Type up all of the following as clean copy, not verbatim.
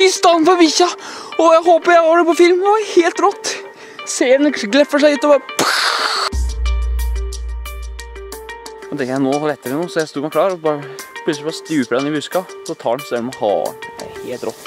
i stedet for bikkja. Og jeg håper jeg har det på film. Det var helt rått. Ser den gleffer seg ut og bare... Og tenker jeg nå letter det noe, så jeg sto meg klar og bare plutselig bare stuper den i buska. Så tar den selv med haren. Det er helt rått.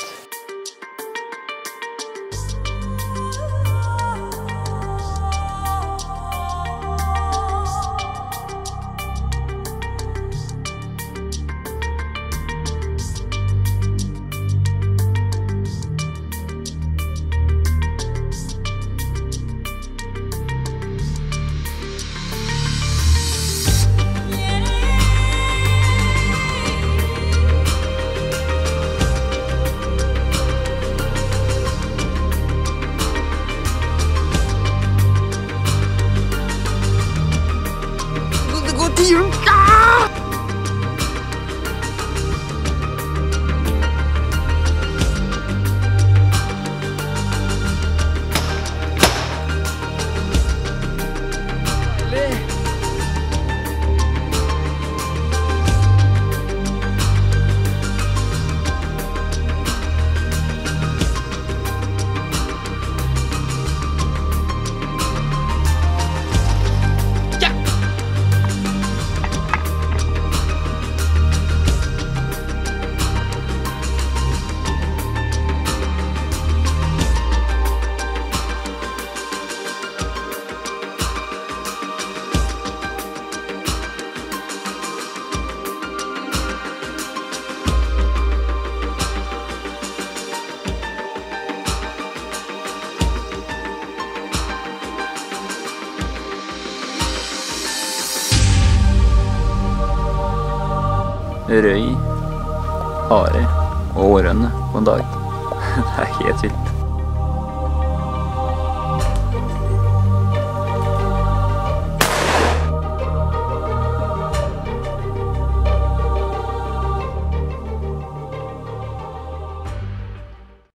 Røy, hare og årønne på en dag. Det er helt vilt.